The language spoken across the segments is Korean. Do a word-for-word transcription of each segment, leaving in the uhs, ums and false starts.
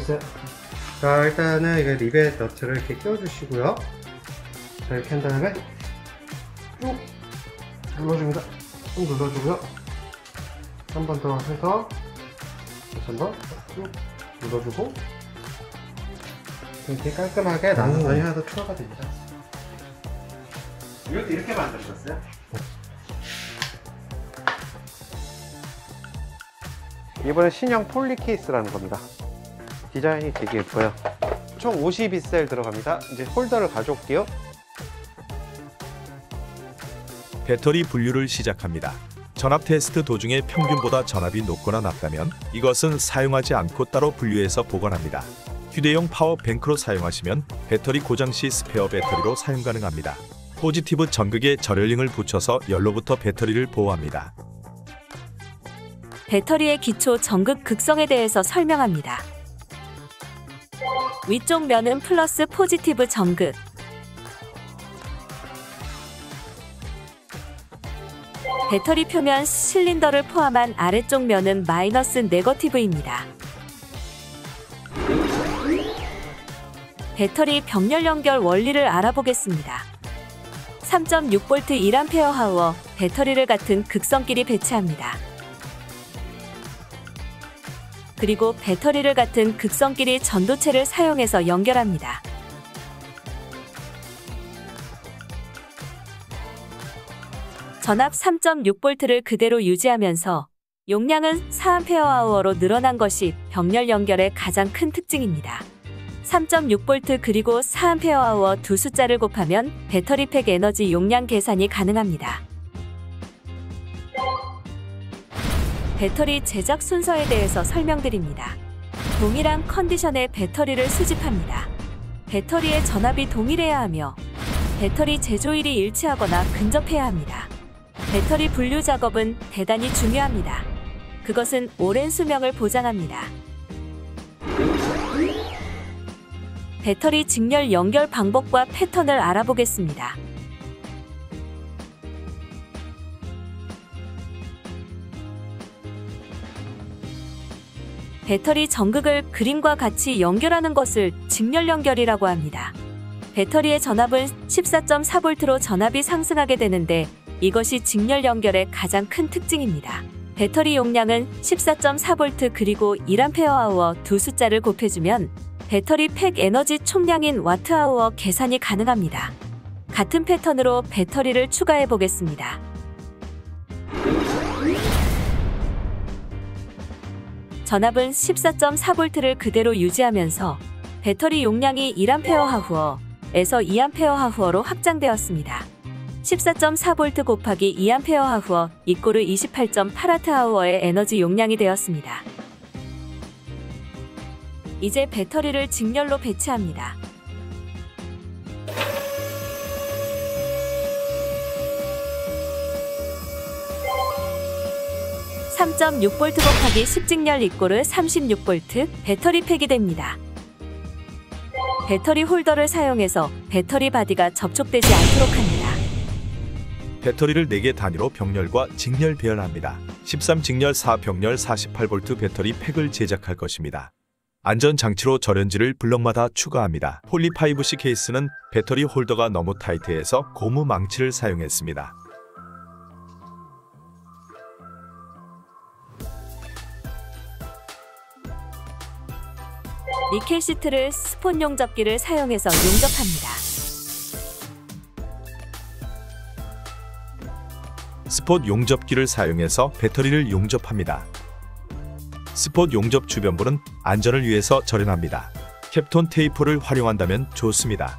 됐어요. 자, 일단은 이거 리벳 너트를 이렇게 끼워주시고요. 자, 이렇게 한 다음에 쭉 눌러줍니다. 쭉 눌러주고요. 한 번 더 해서 다시 한 번 쭉 눌러주고 이렇게 깔끔하게 나선선이 하나 더 추가가 됩니다. 이것도 이렇게 만드셨어요? 이번엔 신형 폴리 케이스라는 겁니다. 디자인이 되게 예뻐요. 총 오십이 셀 들어갑니다. 이제 홀더를 가져올게요. 배터리 분류를 시작합니다. 전압 테스트 도중에 평균보다 전압이 높거나 낮다면 이것은 사용하지 않고 따로 분류해서 보관합니다. 휴대용 파워뱅크로 사용하시면 배터리 고장 시 스페어 배터리로 사용 가능합니다. 포지티브 전극에 저렐링을 붙여서 열로부터 배터리를 보호합니다. 배터리의 기초 전극 극성에 대해서 설명합니다. 위쪽 면은 플러스 포지티브 전극, 배터리 표면 실린더를 포함한 아래쪽 면은 마이너스 네거티브입니다. 배터리 병렬 연결 원리를 알아보겠습니다. 삼 점 육 볼트 일 암페어 하워 배터리를 같은 극성끼리 배치합니다. 그리고 배터리를 같은 극성끼리 전도체를 사용해서 연결합니다. 전압 삼 점 육 볼트를 그대로 유지하면서 용량은 사 암페어 하워로 늘어난 것이 병렬 연결의 가장 큰 특징입니다. 삼 점 육 볼트 그리고 사 암페어 하워 두 숫자를 곱하면 배터리 팩 에너지 용량 계산이 가능합니다. 배터리 제작 순서에 대해서 설명드립니다. 동일한 컨디션의 배터리를 수집합니다. 배터리의 전압이 동일해야 하며 배터리 제조일이 일치하거나 근접해야 합니다. 배터리 분류 작업은 대단히 중요합니다. 그것은 오랜 수명을 보장합니다. 배터리 직렬 연결 방법과 패턴을 알아보겠습니다. 배터리 전극을 그림과 같이 연결하는 것을 직렬 연결이라고 합니다. 배터리의 전압은 십사 점 사 볼트로 전압이 상승하게 되는데 이것이 직렬 연결의 가장 큰 특징입니다. 배터리 용량은 십사 점 사 볼트 그리고 일 암페어 하워 두 숫자를 곱해주면 배터리 팩 에너지 총량인 와트 아워 계산이 가능합니다. 같은 패턴으로 배터리를 추가해 보겠습니다. 전압은 십사 점 사 볼트를 그대로 유지하면서 배터리 용량이 일 암페어 하워에서 이 암페어 하워로 확장되었습니다. 십사 점 사 볼트 곱하기 이 암페어 하워 이꼬르 이십팔 점 팔 와트 하워의 에너지 용량이 되었습니다. 이제 배터리를 직렬로 배치합니다. 삼 점 육 볼트 곱하기 십 직렬 이꼬르 삼십육 볼트 배터리 팩이 됩니다. 배터리 홀더를 사용해서 배터리 바디가 접촉되지 않도록 합니다. 배터리를 네 개 단위로 병렬과 직렬 배열합니다. 십삼 직렬 사 병렬 사십팔 볼트 배터리 팩을 제작할 것입니다. 안전장치로 절연지를 블럭마다 추가합니다. 폴리 파이브 씨 케이스는 배터리 홀더가 너무 타이트해서 고무 망치를 사용했습니다. 니켈 시트를 스폰 용접기를 사용해서 용접합니다. 스폿 용접기를 사용해서 배터리를 용접합니다. 스폿 용접 주변부는 안전을 위해서 절연합니다. 캡톤 테이프를 활용한다면 좋습니다.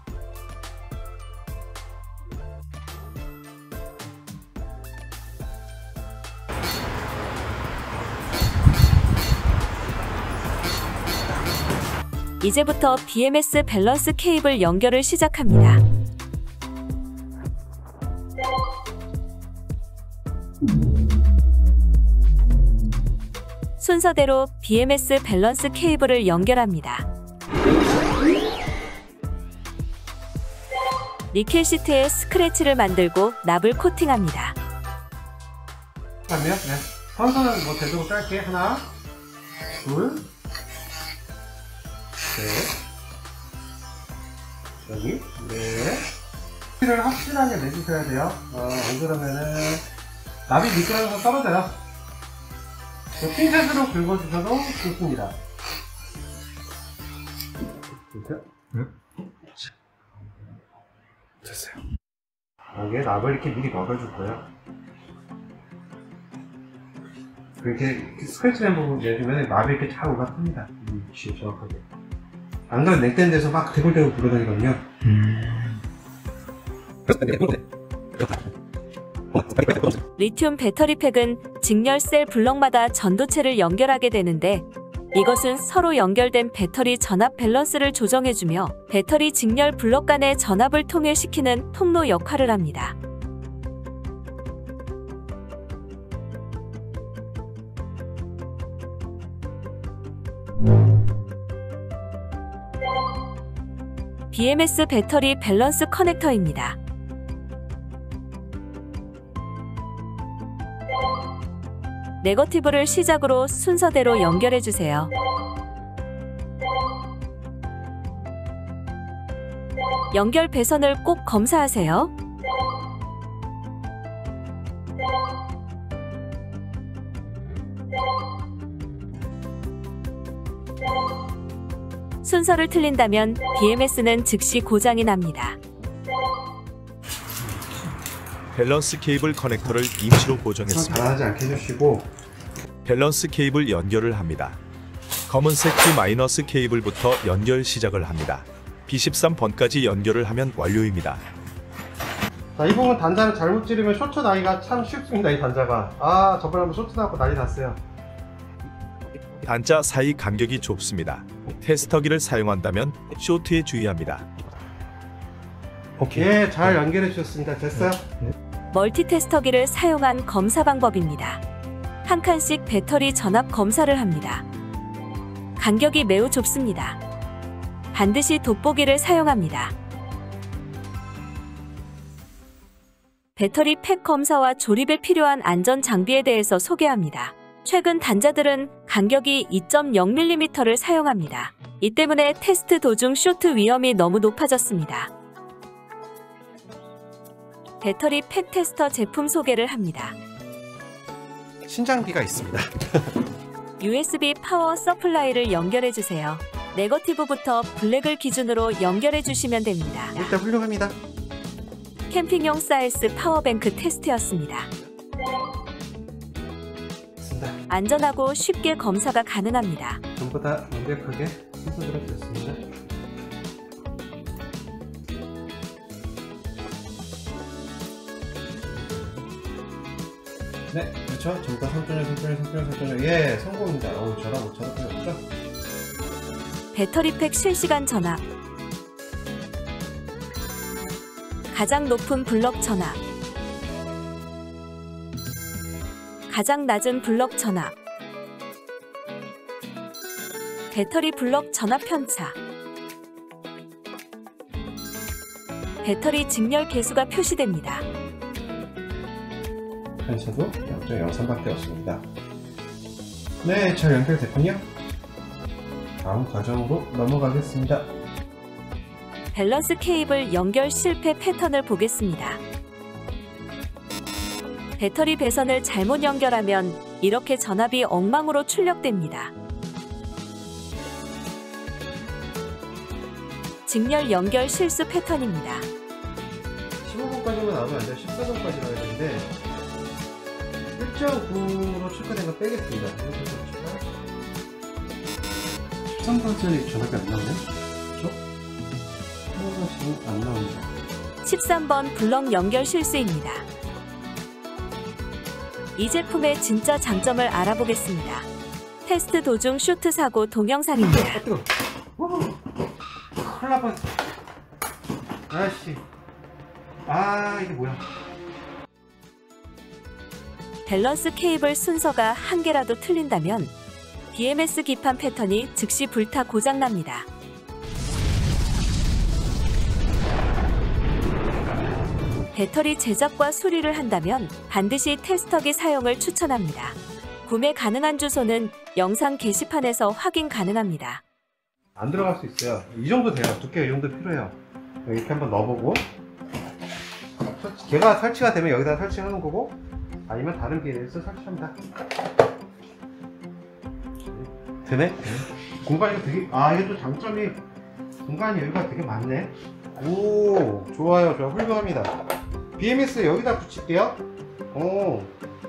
이제부터 비엠에스 밸런스 케이블 연결을 시작합니다. 순서대로 비엠에스 밸런스 케이블을 연결합니다. 니켈 시트에 스크래치를 만들고 납을 코팅합니다. 그다음에요? 네. 선선은 뭐 되도록 짧게 하나, 둘, 여기. 네. 를 확실하게 내주셔야 돼요. 어, 안 그러면은 나비 미끄러져서 떨어져요. 핀셋으로 긁어주셔도 좋습니다. 됐어요. 여기에 납을 이렇게 미리 넣어줄 거예요. 그렇게 스크래치된 부분 내주면 납이 이렇게 잘 올라갑니다. 이 위치에 정확하게. 안 그러면 냉된 데서 막 대굴대굴 굴러다니거든요. 음... 리튬 배터리팩은 직렬 셀 블럭마다 전도체를 연결하게 되는데, 이것은 서로 연결된 배터리 전압 밸런스를 조정해주며 배터리 직렬 블럭 간의 전압을 통일시키는 통로 역할을 합니다. 비엠에스 배터리 밸런스 커넥터입니다. 네거티브를 시작으로 순서대로 연결해주세요. 연결 배선을 꼭 검사하세요. 순서를 틀린다면 비엠에스는 즉시 고장이 납니다. 밸런스 케이블 커넥터를 임시로 고정했습니다. 잘하지 않게 해주시고 밸런스 케이블 연결을 합니다. 검은색 비 마이너스 케이블부터 연결 시작을 합니다. 비 십삼 번까지 연결을 하면 완료입니다. 자, 이 부분 단자를 잘못 찌르면 쇼트 나기가 참 쉽습니다. 이 단자가. 아, 저번에 한번 쇼트 나고 난리 났어요. 단자 사이 간격이 좁습니다. 테스터기를 사용한다면 쇼트에 주의합니다. 오케이. 예, 잘 연결해 주셨습니다. 됐어요? 네. 멀티테스터기를 사용한 검사 방법입니다. 한 칸씩 배터리 전압 검사를 합니다. 간격이 매우 좁습니다. 반드시 돋보기를 사용합니다. 배터리 팩 검사와 조립에 필요한 안전 장비에 대해서 소개합니다. 최근 단자들은 간격이 이 점 영 밀리미터를 사용합니다. 이 때문에 테스트 도중 쇼트 위험이 너무 높아졌습니다. 배터리 팩 테스터 제품 소개를 합니다. 신장비가 있습니다. 유에스비 파워 서플라이를 연결해 주세요. 네거티브부터 블랙을 기준으로 연결해 주시면 됩니다. 일단 훌륭합니다. 캠핑용 사이즈 파워뱅크 테스트였습니다. 됐습니다. 안전하고 쉽게 검사가 가능합니다. 전부 다 완벽하게 순서대로 되었습니다. 네, 그렇죠. 전부 다 삼 점 일, 삼 점 일, 삼 점 일, 삼 점 일. 예, 성공입니다. 어우, 저랑 오차도 필요 없죠? 배터리팩 실시간 전압, 가장 높은 블럭 전압, 가장 낮은 블럭 전압, 배터리 블럭 전압 편차, 배터리 직렬 개수가 표시됩니다. 편차도 영 점 영삼밖에 없습니다. 네, 잘 연결됐군요. 다음 과정으로 넘어가겠습니다. 밸런스 케이블 연결 실패 패턴을 보겠습니다. 배터리 배선을 잘못 연결하면 이렇게 전압이 엉망으로 출력됩니다. 직렬 연결 실수 패턴입니다. 십오 번까지만 나오면 안 돼요. 십사 번까지 나와야 되는데 일 점 구로 출가된 거 빼겠습니다. 십삼 번짜리 전압이 안 나오네? 그렇죠? 지금 안 나옵니다. 십삼 번 블럭 연결 실수입니다. 이 제품의 진짜 장점을 알아보겠습니다. 테스트 도중 쇼트 사고 동영상입니다. 아, 뜨거워. 큰일 날 뻔했어. 아씨. 아, 이게 뭐야. 밸런스 케이블 순서가 한 개라도 틀린다면 비엠에스 기판 패턴이 즉시 불타 고장납니다. 배터리 제작과 수리를 한다면 반드시 테스터기 사용을 추천합니다. 구매 가능한 주소는 영상 게시판에서 확인 가능합니다. 안 들어갈 수 있어요. 이 정도 돼요. 두께가 이 정도 필요해요. 이렇게 한번 넣어보고, 걔가 설치가 되면 여기다 설치하는 거고, 아니면 다른 비닐에서 설치합니다. 되네? 공간이 되게, 아, 이게 또 장점이 공간이 여기가 되게 많네. 오, 좋아요. 좋아. 훌륭합니다. 비엠에스 여기다 붙일게요. 오.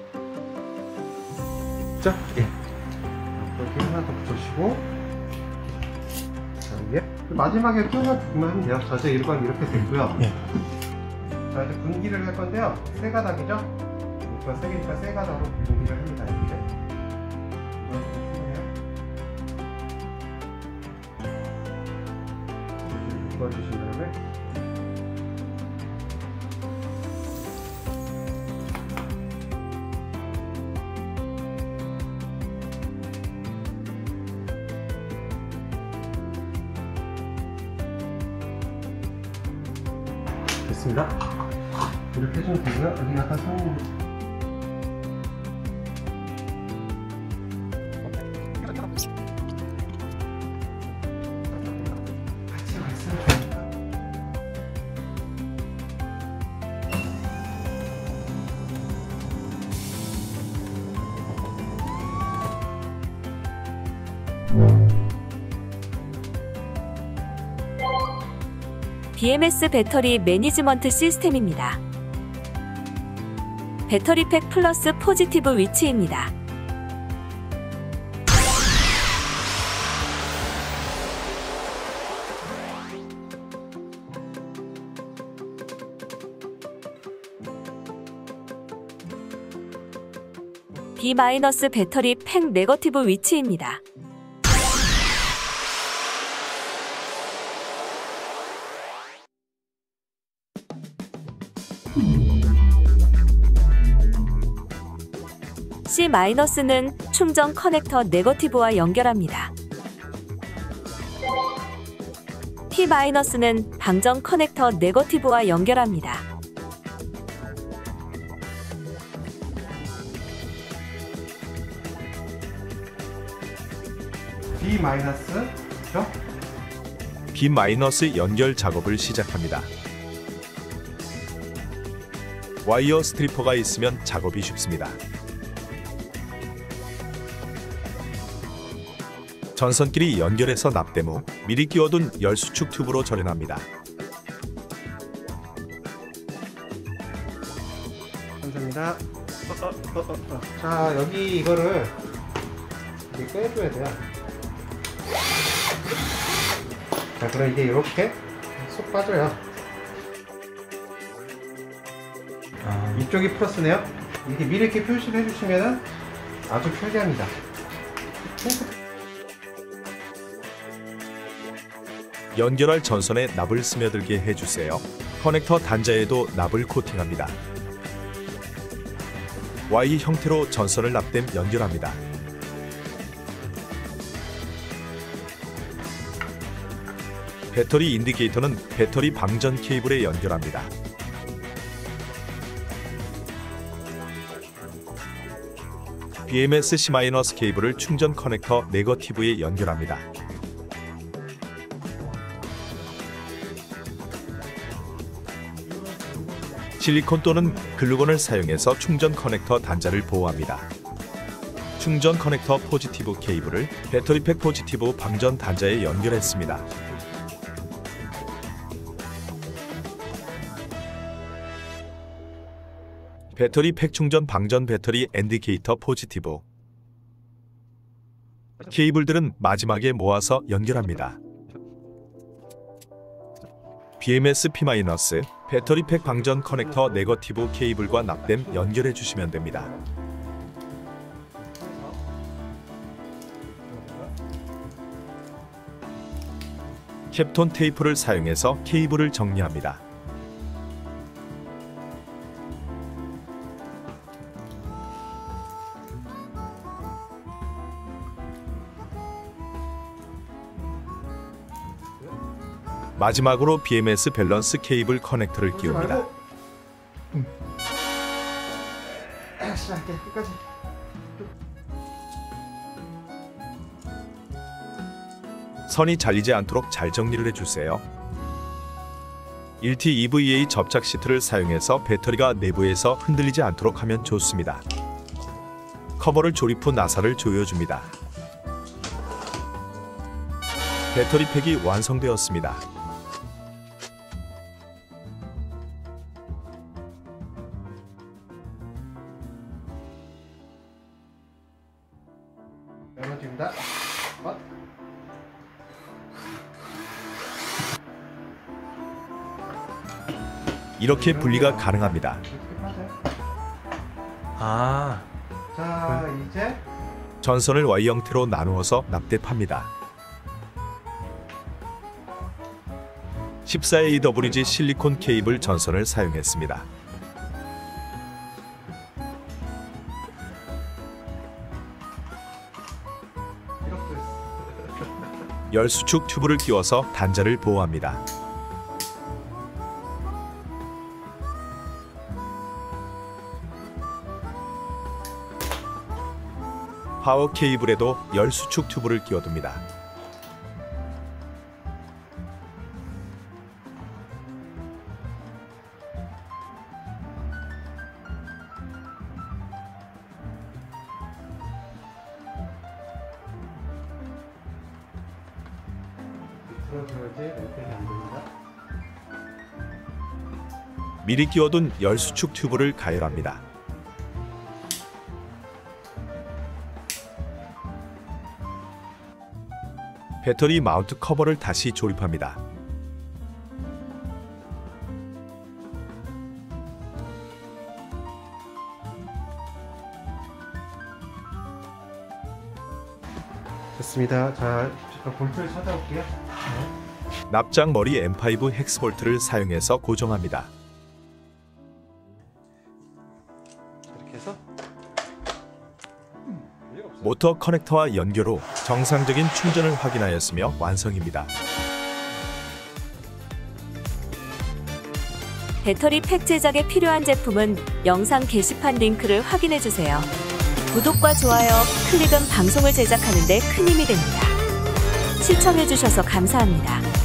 자, 예. 여기 하나 더 붙여주시고. 자, 이게 마지막에 끼워주기만 하면 돼요. 자재 일관 이렇게 되고요. 예. 자, 이제 분기를 할 건데요. 세 가닥이죠? 그러니까 세 개니까 세 가닥으로 분기를 합니다. 이렇게. 묶어주신 다음에 됐습니다. 이렇게 해주면 되고요. 여기 약간 성 같이 말씀을 주니까 비엠에스 배터리 매니지먼트 시스템입니다. 배터리팩 플러스 포지티브 위치입니다. B- 배터리 팩 네거티브 위치입니다. C-는 충전 커넥터 네거티브와 연결합니다. P-는 방전 커넥터 네거티브와 연결합니다. B 마이너스, 그렇죠? B- 연결 작업을 시작합니다. 와이어 스트리퍼가 있으면 작업이 쉽습니다. 전선끼리 연결해서 납땜 후 미리 끼워둔 열수축 튜브로 절연합니다. 감사합니다. 어, 어, 어, 어. 자, 여기 이거를 이렇게 빼줘야 돼요. 자, 그럼 이게 이렇게 쏙 빠져요. 아, 이쪽이 플러스네요. 이렇게 미리 이렇게 표시를 해주시면 아주 편리합니다. 연결할 전선에 납을 스며들게 해주세요. 커넥터 단자에도 납을 코팅합니다. Y 형태로 전선을 납땜 연결합니다. 배터리 인디케이터는 배터리 방전 케이블에 연결합니다. 비엠에스 C- 케이블을 충전 커넥터 네거티브에 연결합니다. 실리콘 또는 글루건을 사용해서 충전 커넥터 단자를 보호합니다. 충전 커넥터 포지티브 케이블을 배터리팩 포지티브 방전 단자에 연결했습니다. 배터리 팩 충전 방전 배터리 인디케이터 포지티브 케이블들은 마지막에 모아서 연결합니다. 비엠에스 P- 배터리팩 방전 커넥터 네거티브 케이블과 납땜 연결해 주시면 됩니다. 캡톤 테이프를 사용해서 케이블을 정리합니다. 마지막으로 비엠에스 밸런스 케이블 커넥터를 끼웁니다. 다시 할게. 끝까지. 선이 잘리지 않도록 잘 정리를 해주세요. 일 티 이브이에이 접착 시트를 사용해서 배터리가 내부에서 흔들리지 않도록 하면 좋습니다. 커버를 조립 후 나사를 조여줍니다. 배터리 팩이 완성되었습니다. 열어줍니다. 어? 이렇게 분리가 가능합니다. 이렇게 빠져요. 아, 자, 이제 전선을 Y 형태로 나누어서 납땜합니다. 십사 에이 더블유 지 실리콘 케이블 전선을 사용했습니다. 이렇게 있어. 열수축 튜브를 끼워서 단자를 보호합니다. 파워 케이블에도 열수축 튜브를 끼워둡니다. 들어줘야지 램펜이 안 됩니다. 미리 끼워둔 열수축 튜브를 가열합니다. 배터리 마운트 커버를 다시 조립합니다. 됐습니다. 자, 잠깐 볼트를 찾아올게요. 네. 납작 머리 엠 파이브 헥스 볼트를 사용해서 고정합니다. 이렇게 해서 모터 커넥터와 연결 후 정상적인 충전을 확인하였으며 완성입니다. 배터리 팩 제작에 필요한 제품은 영상 게시판 링크를 확인해 주세요. 구독과 좋아요, 클릭은 방송을 제작하는 데 큰 힘이 됩니다. 시청해 주셔서 감사합니다.